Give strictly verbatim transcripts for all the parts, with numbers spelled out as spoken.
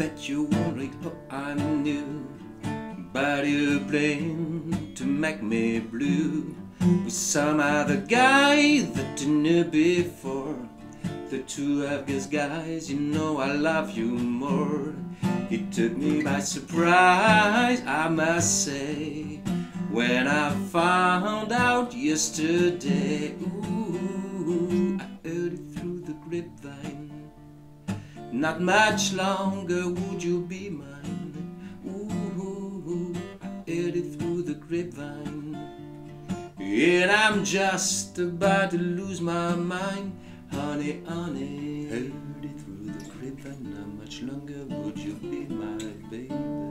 bet you're wondering how I knew about you playing to make me blue with some other guy that you knew before. The two of these guys, you know I love you more. It took me by surprise, I must say, when I found out yesterday. Ooh, I heard it through the grapevine. Not much longer would you be mine. Ooh, I heard it through the grapevine. And I'm just about to lose my mind. Honey, honey, heard it through the grapevine. Not much longer would you be my baby.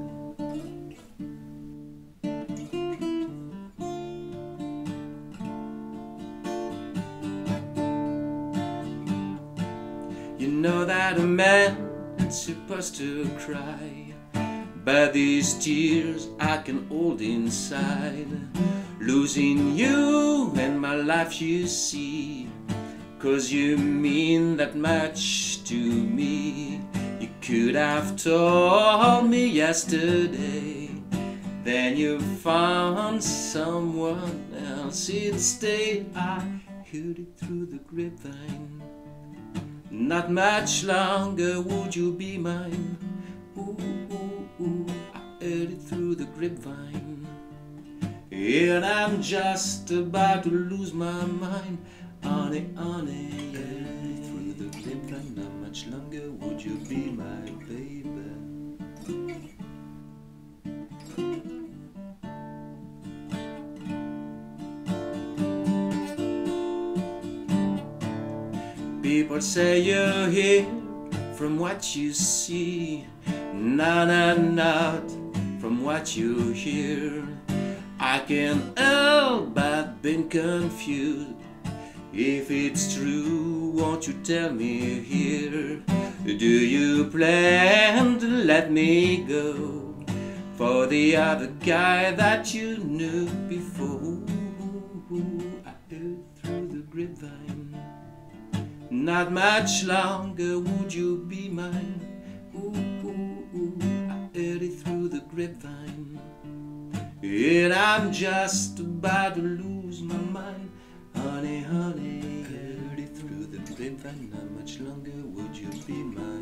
You know that a man is supposed to cry, but these tears I can hold inside. Losing you and my life, you see, 'cause you mean that much to me. You could have told me yesterday, then you found someone else instead. I heard it through the grapevine. Not much longer would you be mine. Ooh, ooh, ooh, I heard it through the grapevine. And I'm just about to lose my mind. Honey, honey, yeah. Through the grapevine, not much longer would you be my baby. People say you're here from what you see. No, no, not from what you hear. I can't help but being confused. If it's true, won't you tell me here? Do you plan to let me go for the other guy that you knew before? I heard through the grapevine. Not much longer would you be mine. Ooh, ooh, ooh, I heard it through the grapevine. And I'm just about to lose my mind. Honey, honey, I heard it through the grapevine. Not much longer would you be mine.